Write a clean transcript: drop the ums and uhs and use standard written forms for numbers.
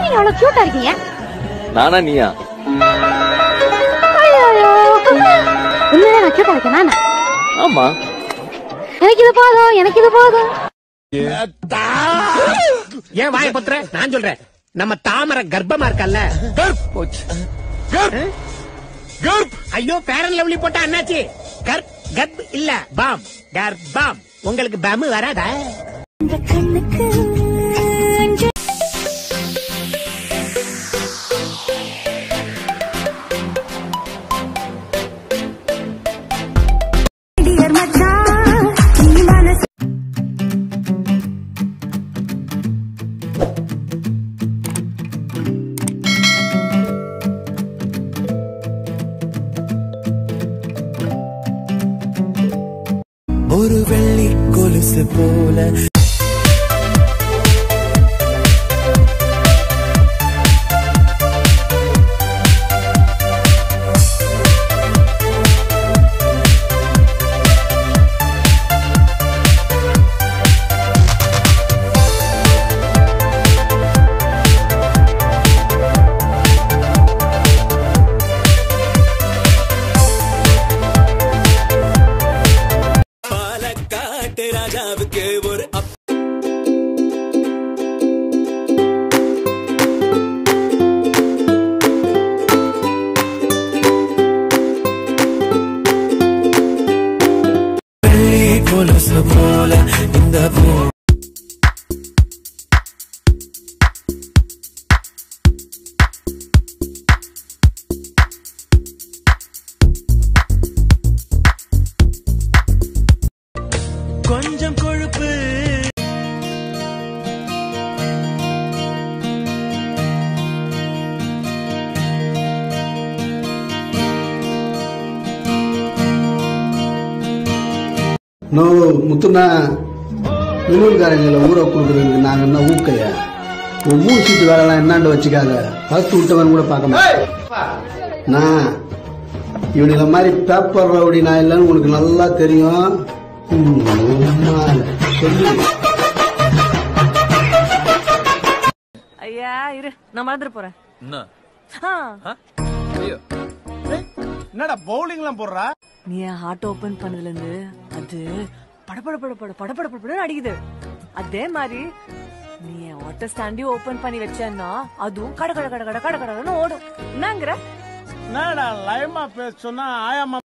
நீங்க அவ்வளவு கியூட்டா இருக்கீங்க. நானா நீயா? உண்மையிலே நான் கியூட்டா இருக்கேன் நானா? ஆமா. எனக்கு இது போதும், எனக்கு இது போதும். ஏன் வாய பத்துற? நான் சொல்றேன், நம்ம தாமரை கர்ப்பமா இருக்கல்ல. ஐயோ ஃபேர் அண்ட் லவ்லி போட்டா அண்ணாச்சி. கர்ப் இல்ல பாம், கர்ப்பம். உங்களுக்கு பம் வராதா? ஒரு வெள்ளி கொலுசு போல ராஜாவுக்கு ஒரு வெள்ளி கொலுசு போல இந்த கொஞ்சம் கொழுப்பு நோ முத்துனா வெளியூர்காரங்களை ஊற கொடுக்குறதுக்கு நாங்க என்ன ஊக்கைய மூணு சீட்டு வேலைலாம் என்னாண்டு வச்சுக்காத பத்து விட்டவன் கூட பார்க்க மாட்டேன். நான் இவனுல மாதிரி பேப்பர் ரவுடி நான் இல்லைன்னு உனக்கு நல்லா தெரியும். ஐயா இரு, நான் மறந்துட்டு போறேன். என்னடா பவுலிங் எல்லாம் போடுறா? நீ ஹார்ட் ஓபன் பண்ணதுல இருந்து அது படபட அடிக்குது. அதே மாதிரி நீ வாட்டர் ஸ்டாண்டி ஓபன் பண்ணி வச்சேன்னா அதுவும் கட கட கட கட கட கடன்னு ஓடும். என்னங்கிற? என்னடா லயமா பேச சொன்னா ஆயாமா